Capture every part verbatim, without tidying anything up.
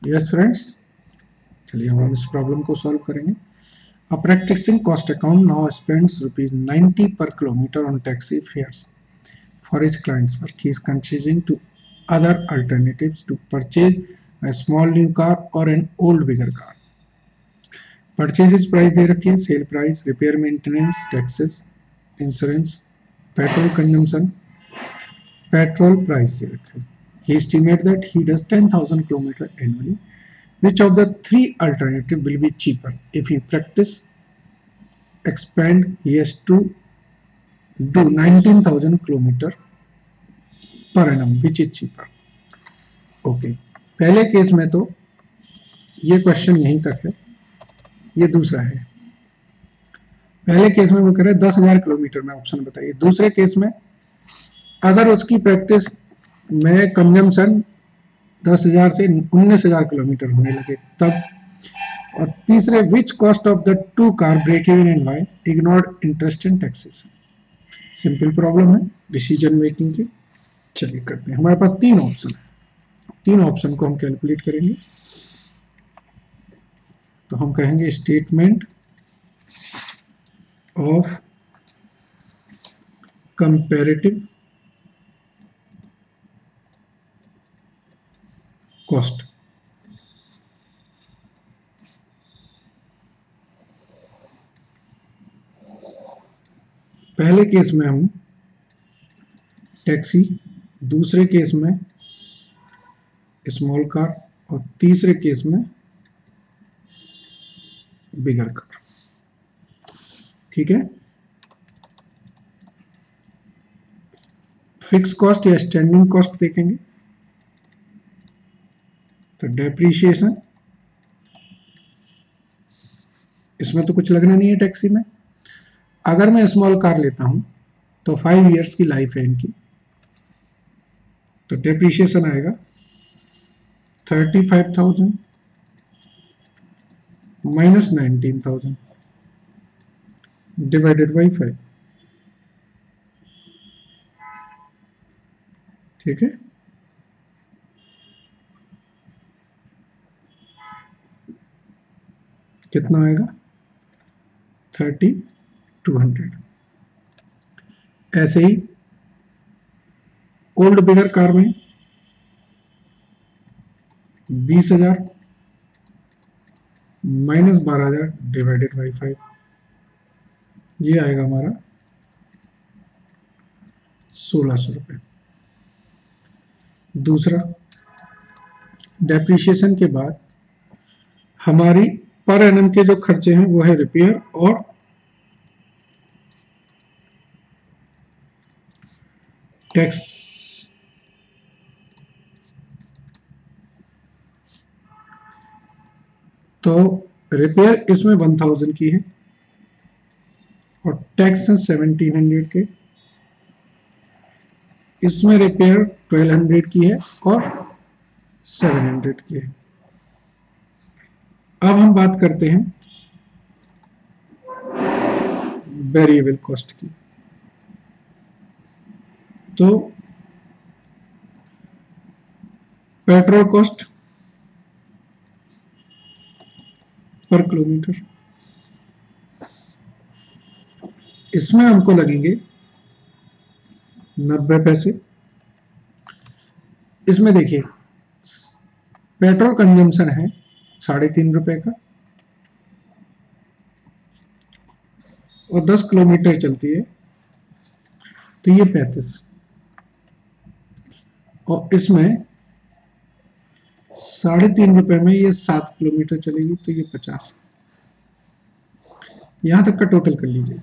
Yes friends, चलिए अब हम इस प्रॉब्लम को सॉल्व करेंगे। A practicing cost accountant now spends rupees ninety पर kilometre on taxi fares for his client's work. He is considering to other alternatives to purchase a small new car or an old bigger car. Purchases price दे रखी है, sale price, repair maintenance, taxes, insurance, petrol consumption, petrol price दे रखा है. He estimates that he does ten thousand kilometers annually. Which of the three alternative will be cheaper? If he practice expand, he has to do nineteen thousand kilometers per annum. Which is cheaper? Okay okay. पहले case में तो ये question यहीं तक है, ये दूसरा है। पहले केस में वो कह रहे हैं दस हजार किलोमीटर में, ऑप्शन बताइए। दूसरे केस में अगर उसकी प्रैक्टिस में कंजम्पशन दस हजार से उन्नीस हजार किलोमीटर होने लगे तब। और तीसरे which cost of the two car break even in Y ignored interest and taxes. Simple problem है डिसीजन मेकिंग की। चलिए करते हैं। हमारे पास तीन ऑप्शन है, तीन ऑप्शन को हम कैलकुलेट करेंगे। तो हम कहेंगे स्टेटमेंट ऑफ कंपैरेटिव कॉस्ट। पहले केस में हम टैक्सी, दूसरे केस में स्मॉल कार और तीसरे केस में बिगर कार। ठीक है। फिक्स कॉस्ट या स्टैंडिंग कॉस्ट देखेंगे तो डेप्रीशिएशन, इसमें तो कुछ लगना नहीं है टैक्सी में। अगर मैं स्मॉल कार लेता हूं तो फाइव इयर्स की लाइफ है इनकी, तो डेप्रीशिएशन आएगा thirty five thousand minus nineteen thousand divided by five. ठीक है। कितना आएगा? Thirty two hundred. ऐसे ही ओल्ड बिगर कार में बीस हजार माइनस बारह हजार डिवाइडेड बाई फाइव, ये आएगा हमारा सोलह सौ रुपये। दूसरा, डेप्रिशिएशन के बाद हमारी पर एनम के जो खर्चे हैं वो है रिपेयर और टैक्स। तो रिपेयर इसमें वन थाउजेंड की है और टैक्स सेवनटीन हंड्रेड के। इसमें रिपेयर ट्वेल्व हंड्रेड की है और सेवन हंड्रेड की है। अब हम बात करते हैं वेरिएबल कॉस्ट की। तो पेट्रोल कॉस्ट पर किलोमीटर, इसमें हमको लगेंगे नब्बे पैसे। इसमें देखिए पेट्रोल कंजम्पशन है साढ़े तीन रुपए का और दस किलोमीटर चलती है तो ये पैंतीस, और इसमें साढ़े तीन रुपए में ये सात किलोमीटर चलेगी तो ये पचास। यहां तक का टोटल कर लीजिए,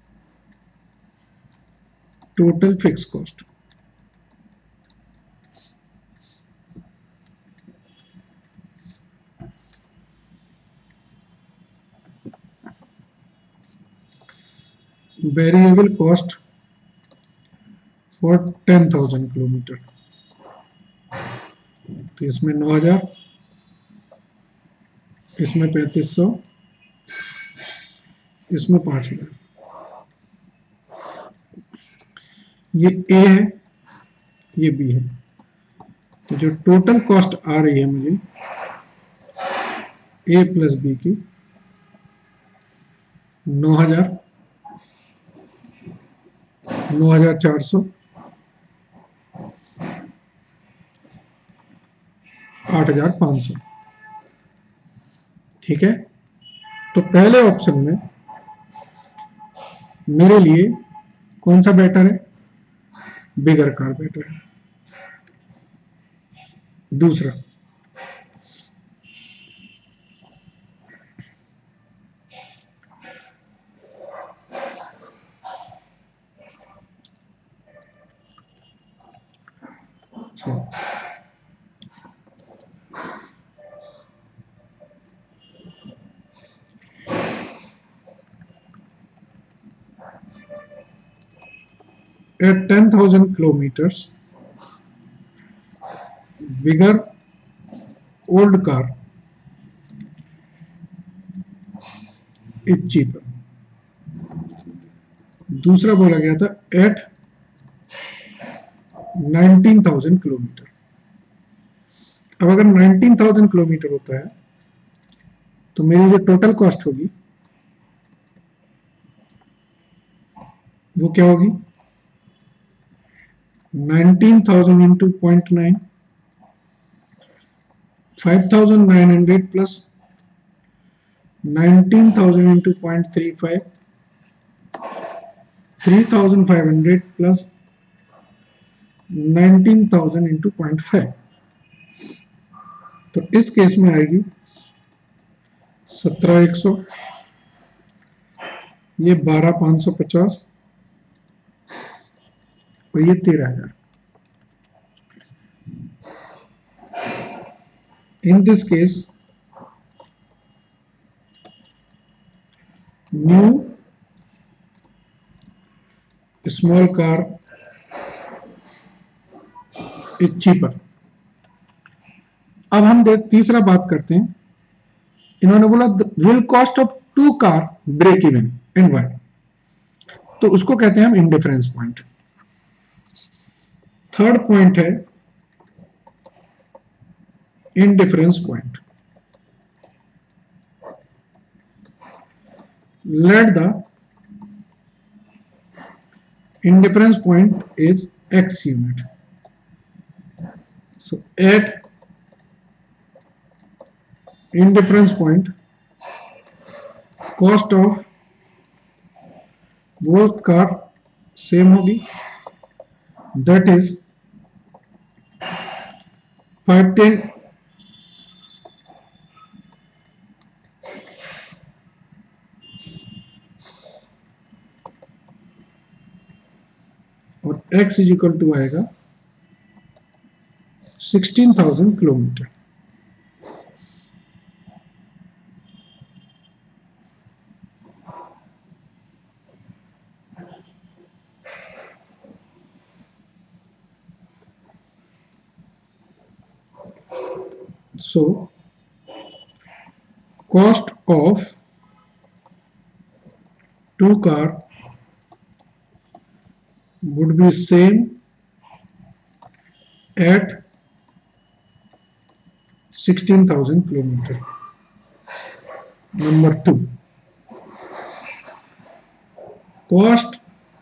total fix cost. Variable cost for ten thousand kilometre, तो इसमें नौ हजार, इसमें पैंतीस सौ, इसमें पांच हजार। ये ए है, ये बी है। तो जो टोटल कॉस्ट आ रही है मुझे ए प्लस बी की नौ हजार नौ हजार चार सौ आठ हजार पांच सौ। ठीक है, तो पहले ऑप्शन में मेरे लिए कौन सा बेटर है? बिगर कार बेटर है। दूसरा, at ten thousand kilometers, bigger old car is cheaper. दूसरा बोला गया था एट नाइनटीन थाउजेंड किलोमीटर। अब अगर नाइनटीन थाउजेंड किलोमीटर होता है तो मेरी जो टोटल कॉस्ट होगी वो क्या होगी? Nineteen thousand into point nine, five thousand nine hundred plus nineteen thousand into point three five, three thousand five hundred plus nineteen thousand into point five. तो इस केस में आएगी सत्रह एक सौ, ये बारह पांच सौ पचास और ये तेरह हजार। In this case new small car is cheaper. अब हम देख तीसरा बात करते हैं। इन्होंने बोला will cost of two car break even in Y, तो उसको कहते हैं हम इंडिफरेंस पॉइंट। थर्ड पॉइंट है indifference point. Let the indifference point is x unit. So at indifference point, cost of both car same होगी, that is five ten और x is equal to आएगा sixteen thousand kilometre. So cost of two car would be same at sixteen thousand kilometer. Number two, cost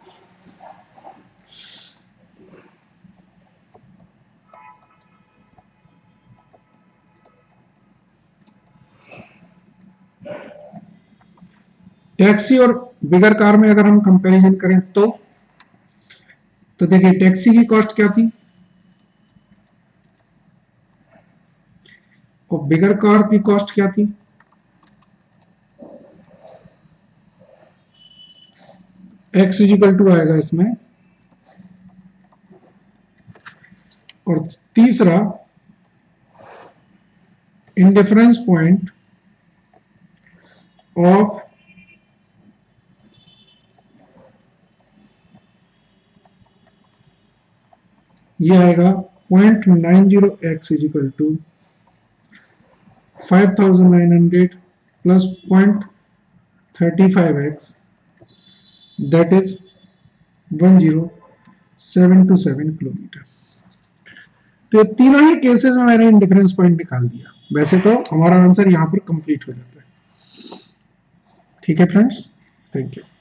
taxi और bigger car में अगर हम comparison करें तो तो देखिए टैक्सी की कॉस्ट क्या थी और बिगर कार की कॉस्ट क्या थी। एक्स इजिकल टू आएगा इसमें। और तीसरा इंडिफरेंस पॉइंट ऑफ ये आएगा point nine zero X equal to five thousand nine hundred plus point thirty five X, that is one zero seven two seven kilometre. तो तीनों ही केसेस में मैंने इंडिफरेंस पॉइंट निकाल दिया। वैसे तो हमारा आंसर यहाँ पर कंप्लीट हो जाता है। ठीक है फ्रेंड्स, थैंक यू।